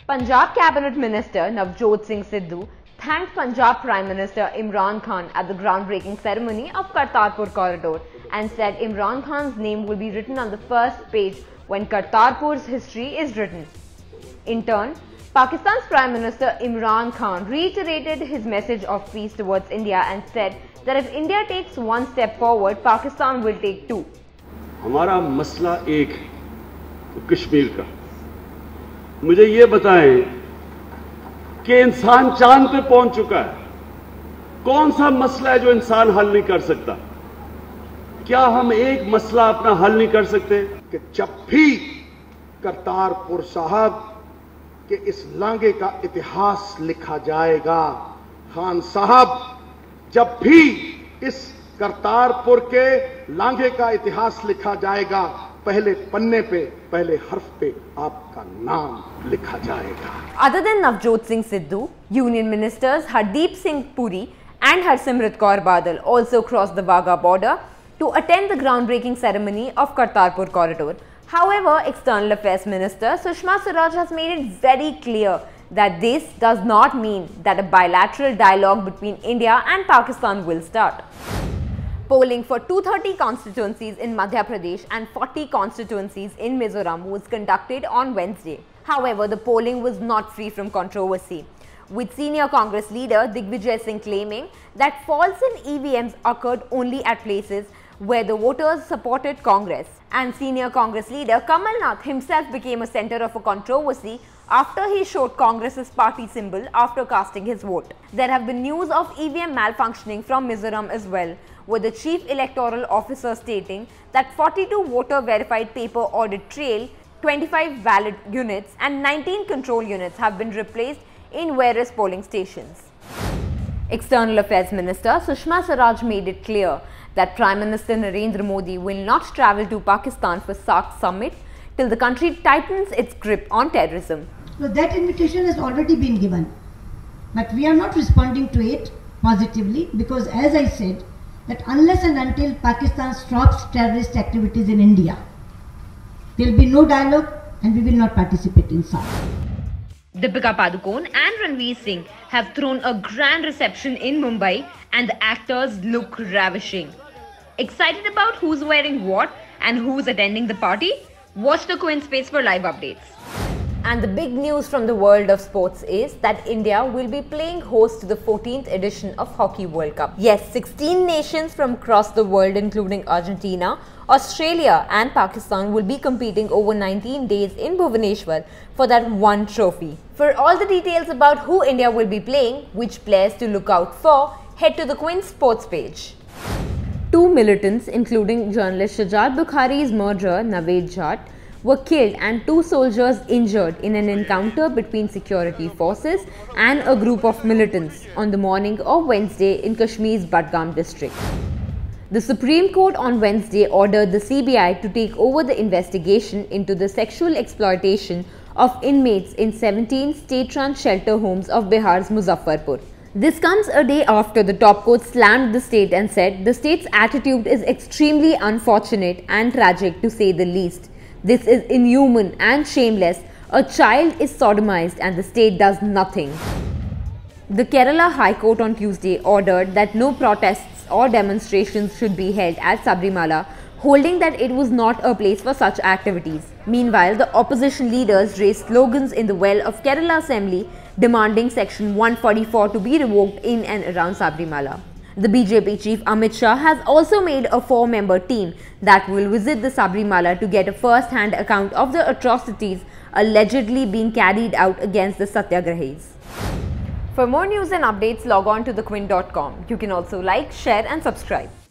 Punjab Cabinet Minister Navjot Singh Sidhu thanked Punjab Prime Minister Imran Khan at the groundbreaking ceremony of Kartarpur Corridor and said Imran Khan's name will be written on the first page when Kartarpur's history is written. In turn, Pakistan's Prime Minister Imran Khan reiterated his message of peace towards India and said that if India takes one step forward, Pakistan will take two. हमारा मसला एक है कश्मीर का। मुझे ये बताएं कि इंसान चांद पे पहुंच चुका है, कौन सा मसला है जो इंसान हल नहीं कर सकता? क्या हम एक मसला अपना हल नहीं कर सकते? कि जब भी करतारपुर साहब के इस लांघे का इतिहास लिखा जाएगा, खान साहब जब भी इस करतारपुर के लांघे का इतिहास लिखा जाएगा, पहले पन्ने पे, पहले हर्फ पे आपका नाम लिखा जाएगा। Other than Navjot Singh Sidhu, Union Ministers Hardeep Singh Puri and Harsimrat Kaur Badal also crossed the Wagah border to attend the groundbreaking ceremony of Kartarpur Corridor. However, External Affairs Minister Sushma Swaraj has made it very clear that this does not mean that a bilateral dialogue between India and Pakistan will start. Polling for 230 constituencies in Madhya Pradesh and 40 constituencies in Mizoram was conducted on Wednesday. However, the polling was not free from controversy, with senior Congress leader Digvijay Singh claiming that faults in EVMs occurred only at places where the voters supported Congress. And senior Congress leader Kamal Nath himself became a center of a controversy after he showed Congress's party symbol after casting his vote. There have been news of EVM malfunctioning from Mizoram as well, with the Chief Electoral Officer stating that 42 voter verified paper audit trail, 25 valid units and 19 control units have been replaced in various polling stations. External Affairs Minister Sushma Swaraj made it clear that Prime Minister Narendra Modi will not travel to Pakistan for SAARC summit till the country tightens its grip on terrorism. So that invitation has already been given, but we are not responding to it positively because, as I said, that unless and until Pakistan stops terrorist activities in India, there will be no dialogue and we will not participate in SAARC. Deepika Padukone and Ranveer Singh have thrown a grand reception in Mumbai and the actors look ravishing. Excited about who's wearing what and who's attending the party? Watch the Quint Space for live updates. And the big news from the world of sports is that India will be playing host to the 14th edition of Hockey World Cup. Yes, 16 nations from across the world including Argentina, Australia and Pakistan will be competing over 19 days in Bhubaneswar for that one trophy. For all the details about who India will be playing, which players to look out for, head to the Quint Sports page. Two militants including journalist Shajat Bukhari's murderer Naved Jat were killed and two soldiers injured in an encounter between security forces and a group of militants on the morning of Wednesday in Kashmir's Budgam district. The Supreme Court on Wednesday ordered the CBI to take over the investigation into the sexual exploitation of inmates in 17 state-run shelter homes of Bihar's Muzaffarpur. This comes a day after the top court slammed the state and said the state's attitude is extremely unfortunate and tragic to say the least. This is inhuman and shameless. A child is sodomized and the state does nothing. The Kerala High Court on Tuesday ordered that no protests or demonstrations should be held at Sabrimala, holding that it was not a place for such activities. Meanwhile, the opposition leaders raised slogans in the well of Kerala Assembly demanding Section 144 to be revoked in and around Sabrimala. The BJP chief Amit Shah has also made a 4-member team that will visit the Sabrimala to get a first-hand account of the atrocities allegedly being carried out against the Satyagrahis. For more news and updates, log on to thequint.com. You can also like, share and subscribe.